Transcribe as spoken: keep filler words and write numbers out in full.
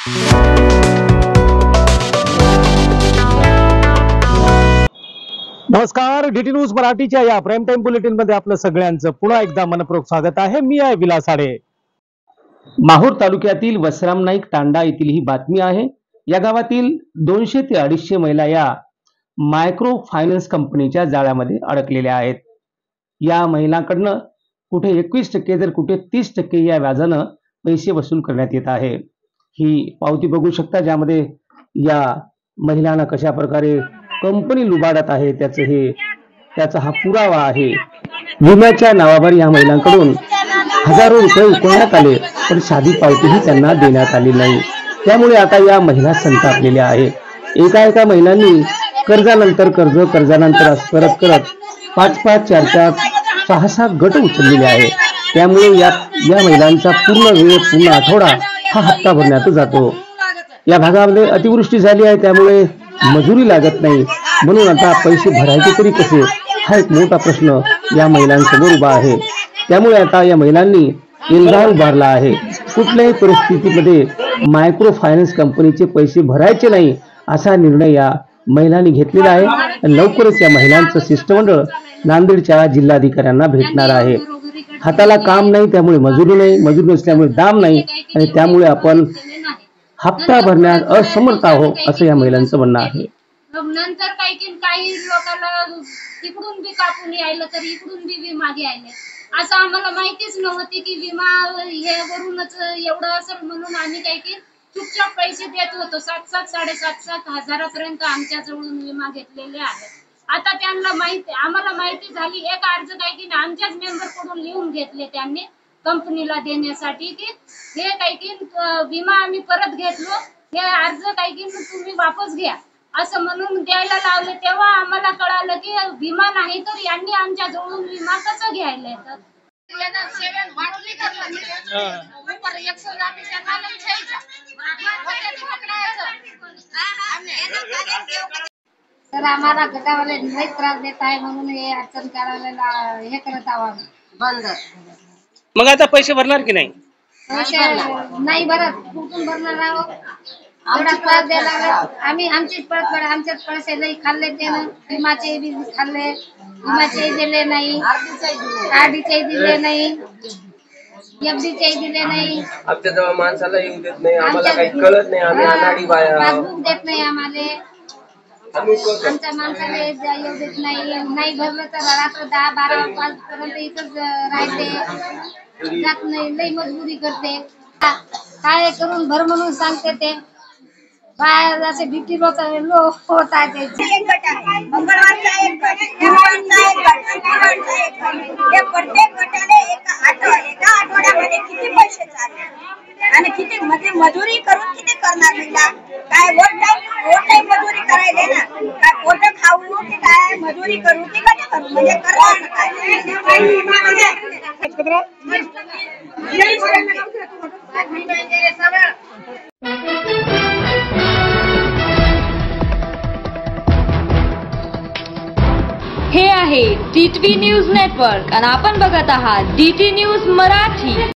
नमस्कार, DT news मराठीच्या या प्राईम टाइम बुलेटिन मध्ये आपलं सगळ्यांचं पुन्हा एकदा मनपूर्वक स्वागत आहे। मी आहे विलास आडे। माहूर तालुक्यातील वसराम नाईक तांडा येथील ही बातमी आहे। या गावातील दोनशे ते अडीचशे महिला या मायक्रो फायनान्स कंपनीच्या जाळ्यामध्ये अडकलेल्या आहेत। या महिलांकडनं कुठे एकवीस टक्के तर कुठे तीस टक्के या व्याजानं पैसे वसूल करण्यात येत आहे। ही पावती बघू शकता, ज्यामध्ये या महिलांना कशा प्रकारे कंपनी लुबाडत आहे त्याचं हे त्याचा हा पुरावा आहे। विम्याच्या नावावर या महिलांकडून हजारो रुपये उकळण्यात आले, पण साधी पावतीही त्यांना देण्यात आली नाही। त्यामुळे आता या महिला संतापलेल्या आहेत। एका एका महिलांनी कर्जानंतर कर्ज कर्जानंतर करत करत पाच पाच चार चार सहा सहा गट उचललेले आहेत। त्यामुळे या या महिलांचा पूर्ण वेळ पूर्ण आठवडा हा हप्ता भरण्यात जातो। या भागामध्ये अतिवृष्टी झाली आहे, त्यामुळे मजुरी लागत नाही, म्हणून आता पैसे भरायचे तरी कसे, हा एक मोठा प्रश्न या महिलांसमोर उभा आहे। त्यामुळे आता या महिलांनी निर्धार उभारला आहे, कुठल्याही परिस्थितीमध्ये मायक्रो फायनान्स कंपनीचे पैसे भरायचे नाही असा निर्णय या महिलांनी घेतलेला आहे। आणि लवकरच या महिलांचं शिष्टमंडळ नांदेडच्या जिल्हाधिकाऱ्यांना भेटणार आहे। हाताला काम नाही, त्यामुळे मजुरी नाही, मजुरी नसल्यामुळे दाम नाही, आणि त्यामुळे आपण हप्ता भरण्यास असमर्थ आहोत असं या महिलांचं म्हणणं आहे। नंतर काही काही लोकांना तिकडून बी कापून यायला तर इकडून बी विमा घ्यायला, असं आम्हाला माहितीच नव्हती की विमा हे वरूनच एवढं असेल, म्हणून आम्ही काही की चुपचाप पैसे देत होतो। सात सात साडेसात सात हजारापर्यंत आमच्या जवळून विमा घेतलेले आहेत। आता त्यांना माहिती आम्हाला माहिती झाली, एक अर्ज काही की आमच्याच मेंबर कडून लिहून घेतले त्यांनी कंपनीला देण्यासाठी की हे काही की विमा आम्ही परत घेतलो, हे अर्ज काही की तुम्ही वापस घ्या असं म्हणून द्यायला लावले। तेव्हा आम्हाला कळालं की विमा नाही तर यांनी आमच्या जवळून विमा कसं घ्यायला येतात। तर आम्हाला गटावाले लई त्रास देत आहे, म्हणून हे अडचण करायला हे करत आहोत बंद। मग आता पैसे भरणार की नाही? नाही भरत, कुठून भरणार आहोत? एवढा त्रास द्यायला आम्ही आमचीच परत आमच्याच पैसे लई खाल्ले, त्यानं विमाचे बी खाल्ले, विमाचे दिले नाही, आरडीचे दिले नाही, एफडीचे दिले नाही, आमच्या जवळ माणसाला येऊ देत नाही, आम्हाला काही कळत नाही, आम्ही अनाडी बाया, पासबुक देत नाही आम्हाला, आमच्या माणसाला येऊ देत नाही। नाही भरलं तर रात्र दहा बारा वाजपर्यंत इथंच राहते, जात नाही, लई मजबुरी करते। काय करून भर म्हणून सांगते ते बाहेर असे भीती लोक होत आहे। एक गट आहे, मंगळवारचा एक गट, गुरुवारचा एक गट, शुक्रवारचा एक गट, हे प्रत्येक गटाने एका आठवड्या एका आठवड्यामध्ये किती पैसे चालले आणि किती म्हणजे मजुरी करून किती करणार महिला? काय वोट टाइम वोट टाइम मजुरी करायला ना, काय पोट खाऊ की काय मजुरी करू की कधी करू, म्हणजे करणार काय? हे आहे डीटी न्यूज नेटवर्क आणि आपण बघत आहात डीटी न्यूज मराठी।